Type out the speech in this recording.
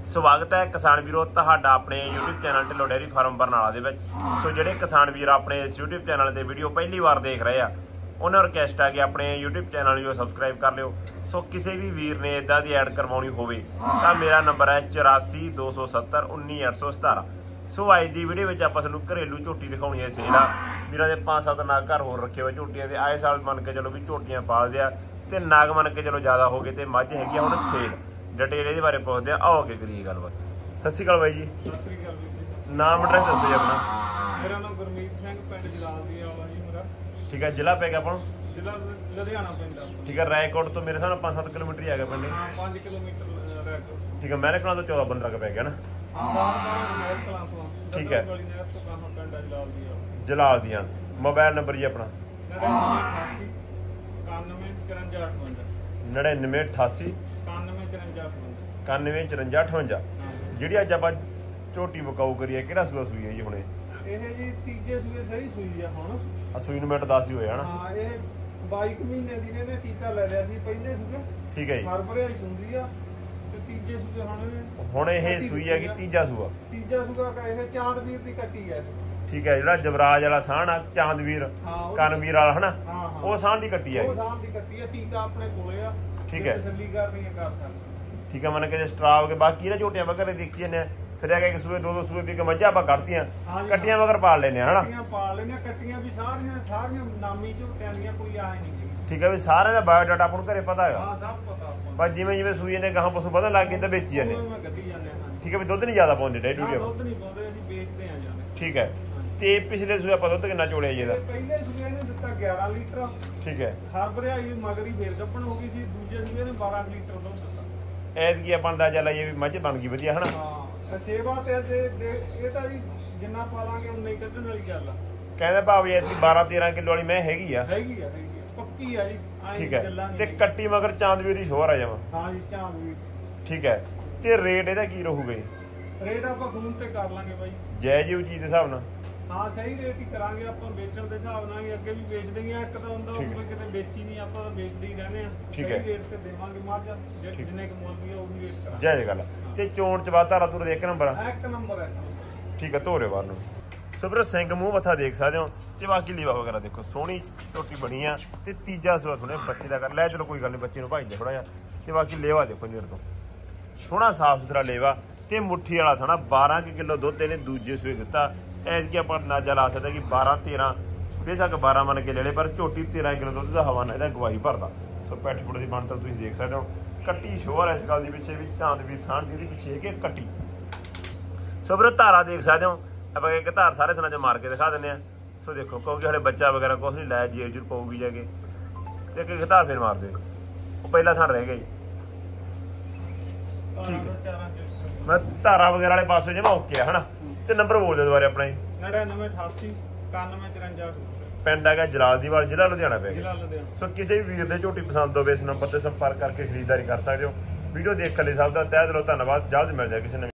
ਸਵਾਗਤ ਹੈ ਕਿਸਾਨ ਵੀਰੋ ਤੁਹਾਡਾ ਆਪਣੇ YouTube channel Dhillon dairy farm Barnala ਦੇ ਵਿੱਚ। ਸੋ ਜਿਹੜੇ ਕਿਸਾਨ ਵੀਰ ਆਪਣੇ ਇਸ YouTube ਚੈਨਲ ਤੇ ਵੀਡੀਓ ਪਹਿਲੀ ਵਾਰ ਦੇਖ ਰਹੇ ਆ ਉਹਨਾਂ ਨੂੰ ਰਿਕਵੈਸਟ ਹੈ ਕਿ ਆਪਣੇ YouTube ਚੈਨਲ ਨੂੰ ਸਬਸਕ੍ਰਾਈਬ ਕਰ ਲਿਓ। ਸੋ ਕਿਸੇ ਵੀ ਵੀਰ ਨੇ ਇਦਾਂ ਦੀ ਐਡ ਕਰਵਾਉਣੀ ਹੋਵੇ ਤਾਂ ਮੇਰਾ ਨੰਬਰ ਹੈ 8427191817। ਸੋ ਅੱਜ ਦੀ ਵੀਡੀਓ ਵਿੱਚ ਆਪਾਂ ਤੁਹਾਨੂੰ ਘਰੇਲੂ ਝੋਟੀ ਦਿਖਾਉਣੀ ਹੈ ਸੇਲ ਆ। ਵੀਰਾਂ ਦੇ 5-7 ਨਾਗ ਘਰ ਹੋਰ ਰੱਖੇ ਹੋਏ ਝੋਟੀਆਂ ਦੇ, ਆਏ ਸਾਲ ਮੰਨ ਕੇ ਚਲੋ ਵੀ ਝੋਟੀਆਂ ਪਾਲਦੇ ਆ ਤੇ ਨਾਗ ਮੰਨ ਕੇ ਚਲੋ ਜ਼ਿਆਦਾ ਹੋ ਗਏ ਤੇ ਮੱਝ ਹੈਗੀ ਆ ਹੁਣ ਸੇਲ। ਡਿਟੇਲ ਇਹਦੇ ਬਾਰੇ ਪੁੱਛਦੇ ਆ, ਆਓ ਅੱਗੇ ਕਰੀਏ ਗੱਲਬਾਤ। ਸਤਿ ਸ਼੍ਰੀ ਅਕਾਲ ਬਾਈ ਜੀ। ਸਤਿ ਸ਼੍ਰੀ ਅਕਾਲ ਜੀ। ਨਾਮ ਐਡਰੈਸ ਦੱਸੋ ਜੀ ਆਪਣਾ। ਮੇਰਾ ਨਾਮ ਗੁਰਮੀਤ ਸਿੰਘ, ਪਿੰਡ ਜਲਾਲ ਦੀ ਆਵਾ ਜੀ ਮੇਰਾ। ਠੀਕ ਹੈ, ਜ਼ਿਲ੍ਹਾ ਪੈ ਗਿਆ ਆਪਾਂ ਨੂੰ? ਜ਼ਿਲ੍ਹਾ ਲੁਧਿਆਣਾ ਪੈਂਦਾ। ਠੀਕ ਹੈ, ਰਾਏਕੋਟ ਤੋਂ ਮੇਰੇ ਹਿਸਾਬ ਨਾਲ 5-7 ਕਿਲੋਮੀਟਰ ਹੀ ਹੈਗਾ ਪਿੰਡ। ਹਾਂ 5 ਕਿਲੋਮੀਟਰ ਰਾਏਕੋਟ। ਠੀਕ ਹੈ, ਮਹਿਲ ਕਲਾਂ ਤੋਂ 14-15 ਕ ਪੈ ਗਿਆ ਨਾ। ਹਾਂ ਬਾਹਰ ਮਹਿਲ ਕਲਾਂ ਤੋਂ। ਠੀਕ ਹੈ, ਗਲੀ ਨਹਿਰ ਤੋਂ ਕਾਹਾਂ ਪਿੰਡ ਜਲਾਲ ਦੀ ਆਵਾ। ਜਲਾਲ ਦੀਆਂ। ਮੋਬਾਈਲ ਨੰਬਰ ਜੀ ਆਪਣਾ 9988 915458 9988 915458। ਜਿਹੜੀ ਅੱਜ ਆਪਾਂ ਝੋਟੀ ਬਕਾਊ ਕਰੀਏ ਕਿਹੜਾ ਸੂਆ ਸੂਈ ਹੈ ਜੀ ਹੁਣੇ? ਇਹ ਜੀ ਤੀਜੇ ਸੂਏ ਸਹੀ ਸੂਈ ਆ ਹੁਣ। ਆ ਸੂਈ ਨੂੰ ਮਿੰਟ 10 ਹੀ ਹੋਇਆ ਹਨਾ। ਹਾਂ ਇਹ 22 ਮਹੀਨੇ ਦੀ ਨੇ ਟੀਕਾ ਲੈ ਲਿਆ ਸੀ ਪਹਿਲੇ ਸੂਏ। ਠੀਕ ਹੈ ਜੀ, ਫਰਵਰੀ ਵਾਲੀ ਸੁੰਦੀ ਆ ਤੇ ਤੀਜੇ ਸੂਏ ਹੁਣ ਇਹ ਸੂਈ ਹੈਗੀ ਤੀਜਾ ਸੂਆ। ਤੀਜਾ ਸੂਆ ਕਾ ਇਹ ਚਾਂਦਵੀਰ ਦੀ ਕੱਟੀ ਹੈ। ਠੀਕ ਹੈ, ਜਿਹੜਾ ਜਵਰਾਜ ਵਾਲਾ ਸਾਹਣ ਆ ਚਾਂਦਵੀਰ ਕਨਵੀਰ ਵਾਲਾ ਹਨਾ, ਉਹ ਸਾਹਣ ਦੀ ਕੱਟੀ ਹੈ। ਉਹ ਸਾਹਣ ਦੀ ਕੱਟੀ ਹੈ, ਟੀਕਾ ਆਪਣੇ ਕੋਲੇ ਆ। ਠੀਕ ਹੈ, ਤਸੱਲੀ ਕਰਨੀ ਹੈ ਕਰ ਸਕਦੇ। ਠੀਕ ਹੈ, ਮੰਨ ਕੇ ਜੇ ਸਟਰਾਵ ਕੇ ਬਾਕੀ ਇਹਨਾਂ ਝੋਟੀਆਂ ਵਗੈਰਾ ਦੇਖੀ ਜਾਂਦੇ ਆ, ਫਿਰ ਆ ਕੇ ਸੂਏ ਦੋ ਸੂਏ ਵੀ ਕਿ ਮੱਝਾਂ ਆਪਾਂ ਕੱਢਤੀਆਂ ਕੱਟੀਆਂ ਵਗਰ ਪਾਲ ਲੈਨੇ ਹਨਾ। ਕੱਟੀਆਂ ਪਾਲ ਲੈਨੇ, ਕੱਟੀਆਂ ਵੀ ਸਾਰੀਆਂ ਨਾਮੀ ਝੋਟਿਆਂ ਦੀਆਂ, ਕੋਈ ਆਏ ਨਹੀਂ। ਠੀਕ ਹੈ, ਵੀ ਸਾਰਿਆਂ ਦਾ ਬਾਇਓਡਾਟਾ ਆਪਾਂ ਨੂੰ ਘਰੇ ਪਤਾ ਹੈਗਾ। ਹਾਂ ਸਭ ਪਤਾ। ਬਸ ਜਿਵੇਂ ਸੂਈ ਨੇ ਗਾਹਾਂ ਪਸ਼ੂ ਵਧਣ ਲੱਗ ਗਏ ਤਾਂ ਵੇਚੀ ਜਾਂਦੇ। ਠੀਕ ਹੈ, ਵੀ ਦੁੱਧ ਨਹੀਂ ਜ਼ਿਆਦਾ ਪਾਉਂਦੇ ਡੇਢ ਡੂਢ। ਦੁੱਧ ਨਹੀਂ ਪਾਉਂਦੇ, ਅਸੀਂ ਵੇਚਦੇ ਆ ਜਾਂਦੇ। ਠੀਕ ਹੈ, ਤੇ ਪਿਛਲੇ ਸੂਏ ਆਪਾਂ ਦੁੱਧ ਕਿੰਨਾ ਚੋਲਿਆ ਜੀ ਇਹਦਾ? ਪਹਿਲੇ ਸੂਏ ਨੇ ਦਿੱਤਾ 11 ਲੀਟਰ। ਠੀਕ ਹੈ, ਹਰ ਭਰਿਆਈ ਮਗਰੀ ਫੇਰ ਗੱਪਣ ਹੋ ਗਈ ਸੀ। ਦੂਜੇ ਸੂਏ ਨੇ 12 ਲੀਟਰ ਦੁੱਧ ਦਿੱਤਾ। ਐਤਕੀ ਆਪਾਂ ਅੰਦਾਜ਼ਾ ਲਾਈਏ ਵੀ ਮੱਝ ਬਣ ਗਈ ਵਧੀਆ ਹਨਾ। ਹਾਂ ਸੇਵਾ ਤੇ ਇਹ ਤਾਂ ਜੀ ਜਿੰਨਾ ਪਾਲਾਂਗੇ ਉਨਾ ਹੀ ਕੱਢਣ ਵਾਲੀ ਗੱਲ ਆ। ਕਹਿੰਦੇ ਭਾਵ ਜੀ ਐਤਕੀ 12-13 ਕਿਲੋ ਵਾਲੀ ਮੈਂ ਹੈਗੀ ਆ। ਹੈਗੀ ਆ ਪੱਕੀ ਆ ਜੀ। ਠੀਕ ਹੈ, ਤੇ ਕੱਟੀ ਮਗਰ ਚਾਂਦਵੀਰ ਦੀ ਸ਼ੋਰ ਆ ਜਾਵਾਂ। ਹਾਂ ਜੀ ਚਾਂਦਵੀਰ। ਠੀਕ ਹੈ, ਤੇ ਰੇਟ ਇਹਦਾ ਕੀ ਰਹੂਗਾ ਜੀ? ਰੇਟ ਆਪਾਂ ਫੋਨ ਤੇ ਕਰ ਲਾਂਗੇ ਬਾਈ, ਜੈ ਜੀ ਚੀਜ਼ ਦੇ ਹਿਸਾਬ ਨਾਲ। ਹਾਂ ਸਹੀ ਰੇਟ ਹੀ ਕਰਾਂਗੇ ਆਪਾਂ, ਵੇਚਣ ਦੇ ਹਿਸਾਬ ਨਾਲ ਹੀ। ਅੱਗੇ ਵੀ ਵੇਚਦੇ ਹੀ ਆ, ਇੱਕ ਤਾਂ ਹੁੰਦਾ ਉਹ ਕਿਤੇ ਵੇਚੀ ਨਹੀਂ, ਆਪਾਂ ਤਾਂ ਵੇਚਦੇ ਹੀ ਰਹਿੰਦੇ ਆ। ਸਹੀ ਰੇਟ ਤੇ ਦੇਵਾਂਗੇ ਮੱਝ, ਜਿੰਨੇ ਕੁ ਮੁੱਲ ਦੀ ਆ ਉਹੀ ਰੇਟ ਕਰਾਂਗੇ। ਜੈ ਗੱਲ। ਤੇ ਚੋਣ ਚ ਬਾਤਾਰਾ ਤੁਰ ਦੇ ਇੱਕ ਨੰਬਰ ਆ। ਇੱਕ ਨੰਬਰ ਹੈ। ਠੀਕ ਹੈ, ਧੋਰੇ ਬਾਹਰ ਨੂੰ। ਸੋ ਵੀਰੋ ਸਿੰਘ ਮੂੰਹ ਮੱਥਾ ਦੇਖ ਸਕਦੇ ਹੋ ਤੇ ਬਾਕੀ ਲੀਵਾ ਵਗੈਰਾ ਦੇਖੋ, ਸੋਹਣੀ ਝੋਟੀ ਬਣੀ ਆ ਤੇ ਤੀਜਾ ਸੂਆ ਥੋੜੇ ਬੱਚੇ ਦਾ ਕਰ ਲੈ। ਚਲੋ ਕੋਈ ਗੱਲ ਨਹੀਂ, ਬੱਚੇ ਨੂੰ ਭਾਈਦੇ ਥੋੜਾ ਜਿਹਾ। ਤੇ ਬਾਕੀ ਲੇਵਾ ਦੇਖੋ ਨੇੜ ਤੋਂ ਸੋਹਣਾ ਸਾਫ ਸੁਥਰਾ ਲੇਵਾ ਤੇ ਮੁੱਠੀ ਵਾਲਾ ਥਣਾ। 12 ਕਿਲੋ ਦੁੱਧ ਇਹਨੇ ਦੂਜੇ ਸੂਏ ਦਿੱਤਾ। ਐਤਕੀ ਆਪਾਂ ਅੰਦਾਜ਼ਾ ਲਾ ਸਕਦੇ ਕਿ 12-13 ਬੇਸ਼ੱਕ 12 ਮੰਨ ਕੇ ਲੈ ਲੈ, ਪਰ ਝੋਟੀ 13 ਕਿਲੋ ਦੁੱਧ ਦਾ ਹਵਾਨਾ ਇਹਦਾ ਗਵਾਹੀ ਭਰਦਾ। ਸੋ ਪੈਠ ਪੁੜ ਦੀ ਬਣਤਰ ਤੁਸੀਂ ਦੇਖ ਸਕਦੇ ਹੋ। ਕੱਟੀ ਸ਼ੋਰ ਇਸ ਗੱਲ ਦੀ ਪਿੱਛੇ ਵੀ ਚਾਂਦਵੀਰ ਸਾਂਢ ਦੀ ਪਿੱਛੇ ਕਿ ਕੱਟੀ। ਸੋ ਵੀਰੋ ਧਾਰਾ ਦੇਖ ਸਕਦੇ ਹੋ ਆਪਾਂ, ਇੱਕ ਧਾਰ ਸਾਰੇ ਥਣਾ 'ਚ ਮਾਰ ਕੇ ਦਿਖਾ ਦਿੰਦੇ ਆ। ਸੋ ਦੇਖੋ, ਕਿਉਂਕਿ ਹਲੇ ਬੱਚਾ ਵਗੈਰਾ ਕੁਛ ਨਹੀਂ ਲਾਇਆ, ਜੇਬ ਜੂਰ ਪਊਗੀ ਜਾ ਕੇ ਤੇ ਇੱਕ ਧਾਰ ਫਿਰ ਮਾਰ ਦੇ। ਉਹ ਪਹਿਲਾ ਥਣ ਰਹਿ ਗਿਆ ਜੀ। ਠੀਕ ਹੈ, ਮੈਂ ਧਾਰਾ ਵਗੈਰਾ ਵਾਲੇ ਪਾਸੇ ਜਿਵੇਂ ਓਕੇ ਆ ਹਨਾ। ਤੇ ਨੰਬਰ ਬੋਲ ਦਿਓ ਦੁਬਾਰੇ ਆਪਣਾ ਜੀ। 9988 9154। ਪਿੰਡ ਹੈਗਾ ਜਲਾਲ ਦੀ ਵਾਲ, ਜ਼ਿਲ੍ਹਾ ਲੁਧਿਆਣਾ ਪੈ ਗਿਆ। ਜ਼ਿਲ੍ਹਾ ਲੁਧਿਆਣਾ। ਸੋ ਕਿਸੇ ਵੀ ਵੀਰ ਦੇ ਝੋਟੀ ਪਸੰਦ ਹੋਵੇ ਇਸ ਨੰਬਰ ਤੇ ਸੰਪਰਕ ਕਰਕੇ ਖਰੀਦਦਾਰੀ ਕਰ ਸਕਦੇ ਹੋ। ਵੀਡੀਓ ਦੇਖਣ ਲਈ ਸਭ ਦਾ ਤਹਿ ਦਿਲੋਂ ਧੰਨਵਾਦ। ਜਲਦ ਮਿਲ ਜਾਏ ਕਿਸੇ ਨਵੀਂ